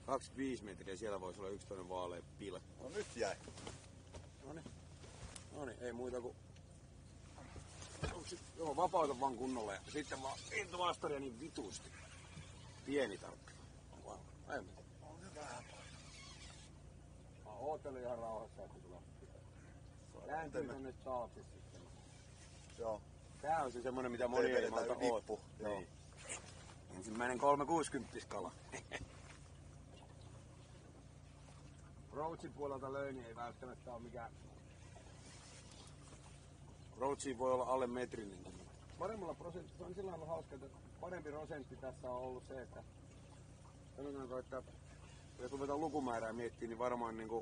25 metriä, siellä voisi olla yksi toinen vaalea pilkku. No nyt jäi. Noniin, ei muuta kuin... Joo, vapauta vaan kunnolla ja sitten vaan intovastaria niin vitusti. Pieni tarkka. On hyvä. Mä ootelin ihan rauhassa, että tulee. Kääntyy tonne taakse sitten. Joo. Tää on se semmonen, mitä moni ei malta oot. Niin. Ensimmäinen 360 kala. Roachin puolelta löyni ei välttämättä ole mikään... Roachiin voi olla alle metrinenkin. Paremmalla prosentilla, se on sillä lailla hauska, että parempi prosentti tässä on ollut se, että sanotaanko, että jos ruvetaan lukumäärää miettimään, niin varmaan niinku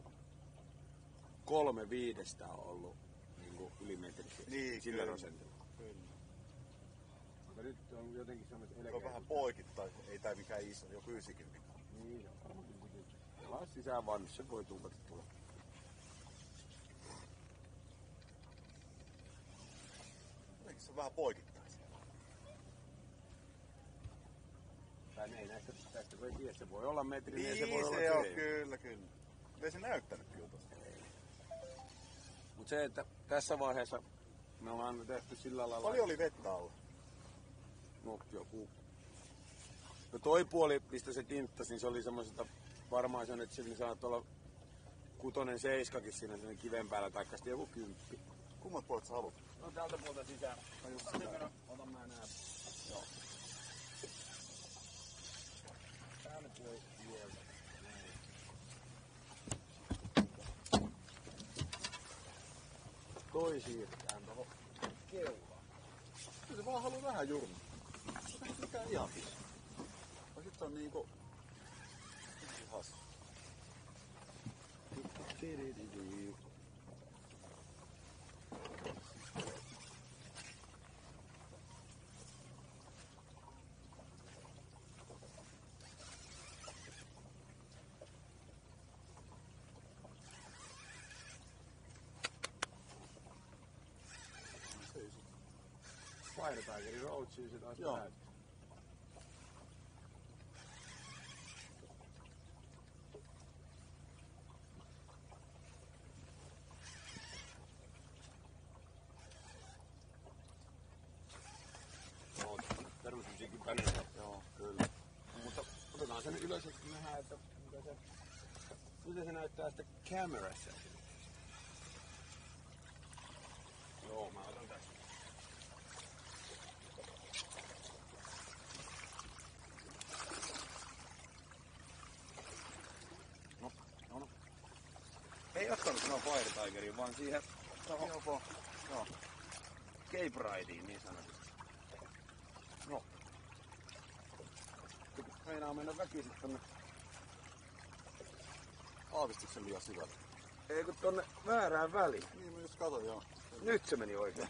3/5 on ollut niinku yli metriä niin, sillä prosentilla. Kyllä. Mutta nyt on jotenkin semmoiset Se on vähän poikittain, ei tää mikään iso, jo 90. Niin, se on varmaan 90. Pelaa sisään vaan, niin se voi tuupata tulla. Jotenkin se on vähän poikittain siellä. Tai ei tästä voi tiedä, se voi olla metri, niin se voi olla se on, se. kyllä. Ei se näyttänyt kyllä tosta. Mut se, että tässä vaiheessa me ollaan tehty sillä lailla... Paljon oli vettä alla? No joku... No toi puoli, mistä se tinttasi, niin se oli semmoisesta varmaan sen, että sillä saattaa olla 6-7 siinä sen kiven päällä, taikka sitten joku 10. Kummat puolet sä haluat? No täältä puolta sisään. Otan mä nää. Joo. Täällä puoli vielä. Toi siirretään tohon keulaan. Kyllä se vaan haluu vähän jurmaa. Se on mikään ihan iso. Ja sit se on niinku... Hassu. Fire Tigerin Roachiin se taas näyttää. Joo, perusmusiikin päneellä. Joo, kyllä. Mutta otetaan sen ylös, että nähdään, että mitä se näyttää sitten kamerassa. Joo, mä otan tässä. No. Ei ottanut sinua Fire Tigeriin, vaan siihen Joo. Cape Rideen niin sanotusti. No. Meinaa mennä väkisin tonne. Aavistit sen liian syvälle? Ei kun tonne väärään väliin. Niin mä just katon, joo. Nyt se meni oikein.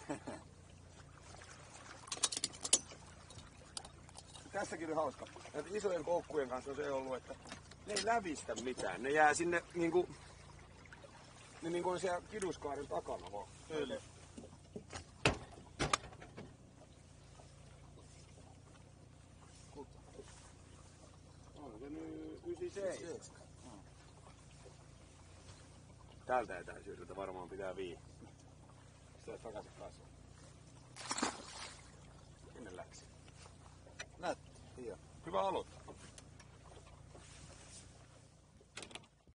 Tässäkin on hauska. Näitä isojen koukkujen kanssa on se ollut, että ne ei lävistä mitään. Ne jää sinne niinku... Ne niinku on siellä kiduskaaren takana vaan. Kyllä. On se nyt 97. Täältä etäisyydeltä varmaan pitää viiä. Sitten takaisin kasvaa. Sinne läksi. Nätti. Hieno. Hyvä aloittaa.